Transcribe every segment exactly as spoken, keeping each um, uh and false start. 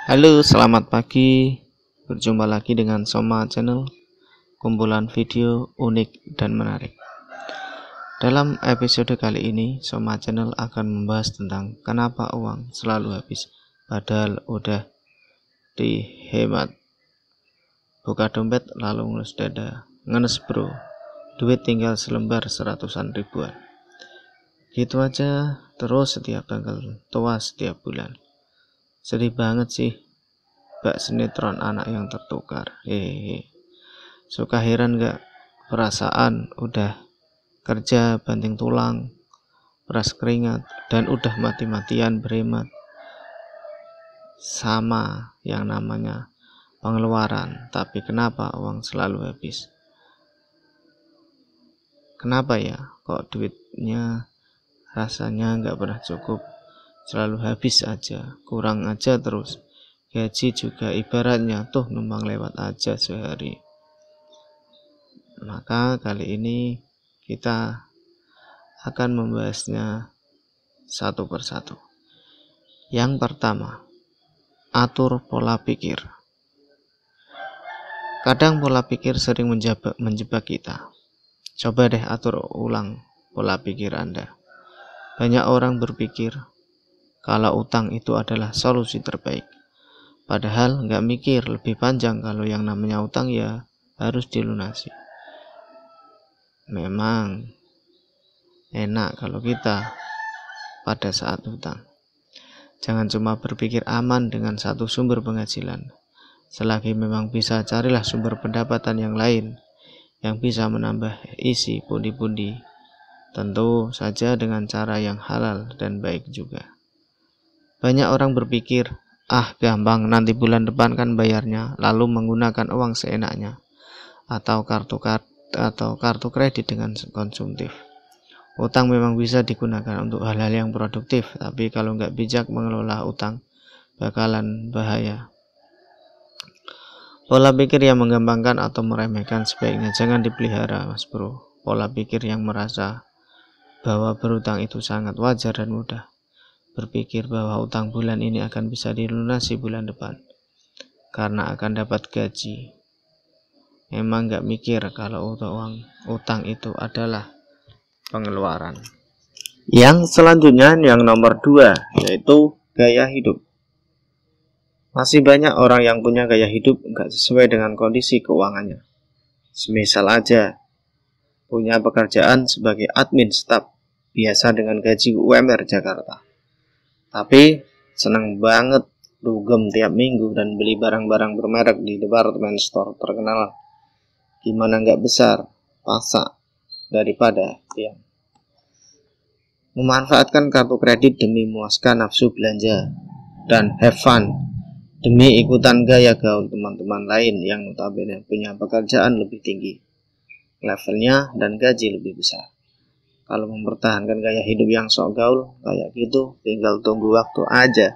Halo, selamat pagi. Berjumpa lagi dengan Soma Channel, kumpulan video unik dan menarik. Dalam episode kali ini, Soma Channel akan membahas tentang kenapa uang selalu habis, padahal udah dihemat. Buka dompet lalu ngelus dada, ngenes bro, duit tinggal selembar seratusan ribuan. Gitu aja terus setiap tanggal tua setiap bulan. Sedih banget sih, bak sinetron anak yang tertukar. Hehehe. Suka heran gak? Perasaan udah kerja banting tulang, peras keringat, dan udah mati-matian berhemat. Sama yang namanya pengeluaran, tapi kenapa uang selalu habis? Kenapa ya? Kok duitnya rasanya gak pernah cukup? Selalu habis aja, kurang aja terus. Gaji juga ibaratnya tuh numpang lewat aja sehari. Maka kali ini kita akan membahasnya satu persatu. Yang pertama, atur pola pikir. Kadang pola pikir sering menjebak, menjebak kita. Coba deh atur ulang pola pikir Anda. Banyak orang berpikir kalau utang itu adalah solusi terbaik. Padahal nggak mikir lebih panjang kalau yang namanya utang ya harus dilunasi. Memang enak kalau kita pada saat utang. Jangan cuma berpikir aman dengan satu sumber penghasilan. Selagi memang bisa, carilah sumber pendapatan yang lain yang bisa menambah isi pundi-pundi. Tentu saja dengan cara yang halal dan baik juga. Banyak orang berpikir, ah gampang nanti bulan depan kan bayarnya, lalu menggunakan uang seenaknya atau kartu kartu atau kartu kredit dengan konsumtif. Utang memang bisa digunakan untuk hal-hal yang produktif, tapi kalau nggak bijak mengelola utang bakalan bahaya. Pola pikir yang menggampangkan atau meremehkan sebaiknya jangan dipelihara, mas bro. Pola pikir yang merasa bahwa berutang itu sangat wajar dan mudah. Berpikir bahwa utang bulan ini akan bisa dilunasi bulan depan karena akan dapat gaji. Emang gak mikir kalau uang utang itu adalah pengeluaran. Yang selanjutnya yang nomor dua, yaitu gaya hidup. Masih banyak orang yang punya gaya hidup gak sesuai dengan kondisi keuangannya. Semisal aja punya pekerjaan sebagai admin staf biasa dengan gaji U M R Jakarta, tapi senang banget dugem tiap minggu dan beli barang-barang bermerek di department store terkenal. Gimana nggak besar pasak daripada yang memanfaatkan kartu kredit demi memuaskan nafsu belanja dan have fun demi ikutan gaya gaul teman-teman lain yang notabene punya pekerjaan lebih tinggi levelnya dan gaji lebih besar. Kalau mempertahankan gaya hidup yang sok gaul kayak gitu, tinggal tunggu waktu aja.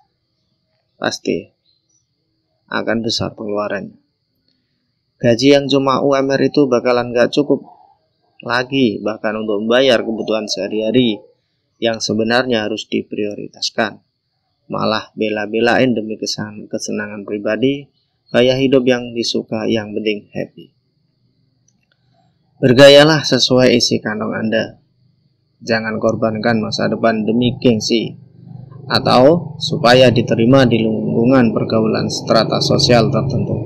Pasti akan besar pengeluarannya. Gaji yang cuma U M R itu bakalan gak cukup lagi, bahkan untuk membayar kebutuhan sehari-hari yang sebenarnya harus diprioritaskan. Malah bela-belain demi kesenangan pribadi, gaya hidup yang disuka, yang penting happy. Bergayalah sesuai isi kantong Anda. Jangan korbankan masa depan demi gengsi atau supaya diterima di lingkungan pergaulan strata sosial tertentu.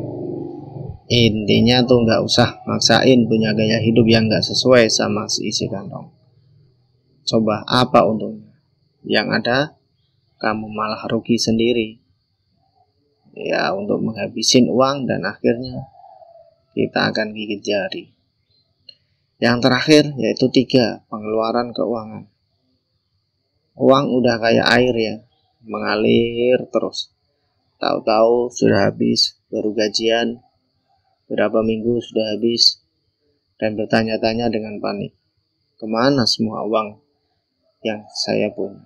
Intinya tuh nggak usah maksain punya gaya hidup yang nggak sesuai sama isi kantong. Coba apa untungnya? Yang ada kamu malah rugi sendiri. Ya, untuk menghabisin uang dan akhirnya kita akan gigit jari. Yang terakhir yaitu tiga, pengeluaran keuangan. Uang udah kayak air ya, mengalir terus. Tahu-tahu sudah habis, baru gajian, berapa minggu sudah habis, dan bertanya-tanya dengan panik, kemana semua uang yang saya punya?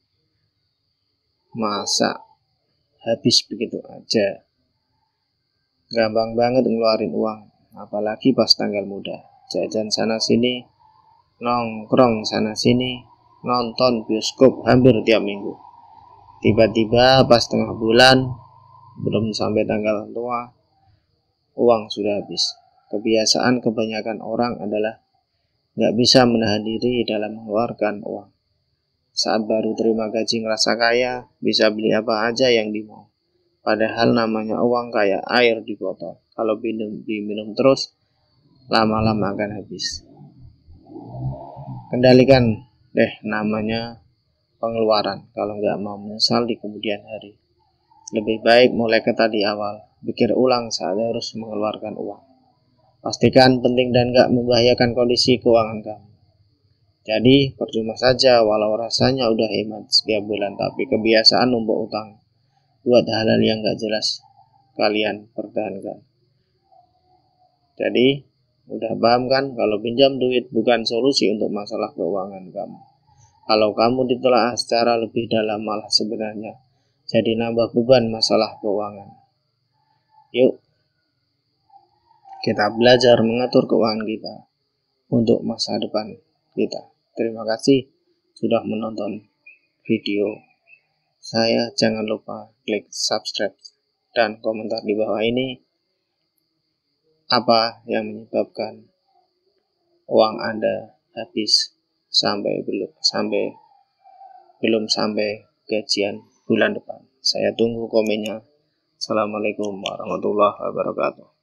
Masa habis begitu aja? Gampang banget ngeluarin uang, apalagi pas tanggal muda. Jajan sana sini, nongkrong sana sini, nonton bioskop hampir tiap minggu. Tiba-tiba pas tengah bulan belum sampai tanggal tua, uang sudah habis. Kebiasaan kebanyakan orang adalah nggak bisa menahan diri dalam mengeluarkan uang. Saat baru terima gaji ngerasa kaya, bisa beli apa aja yang dimau. Padahal namanya uang kayak air di botol. Kalau minum, diminum terus, lama-lama akan habis. Kendalikan deh namanya pengeluaran kalau nggak mau menyesal di kemudian hari. Lebih baik mulai ketat di awal. Pikir ulang saat harus mengeluarkan uang. Pastikan penting dan nggak membahayakan kondisi keuangan kamu. Jadi percuma saja walau rasanya udah hemat setiap bulan, tapi kebiasaan numpuk utang buat hal-hal yang gak jelas kalian pertahankan. Jadi udah paham kan kalau pinjam duit bukan solusi untuk masalah keuangan kamu. Kalau kamu ditelaah secara lebih dalam malah sebenarnya jadi nambah beban masalah keuangan. Yuk kita belajar mengatur keuangan kita untuk masa depan kita. Terima kasih sudah menonton video saya. Jangan lupa klik subscribe dan komentar di bawah ini apa yang menyebabkan uang Anda habis sampai belum sampai belum sampai gajian bulan depan. Saya tunggu komennya. Assalamualaikum warahmatullahi wabarakatuh.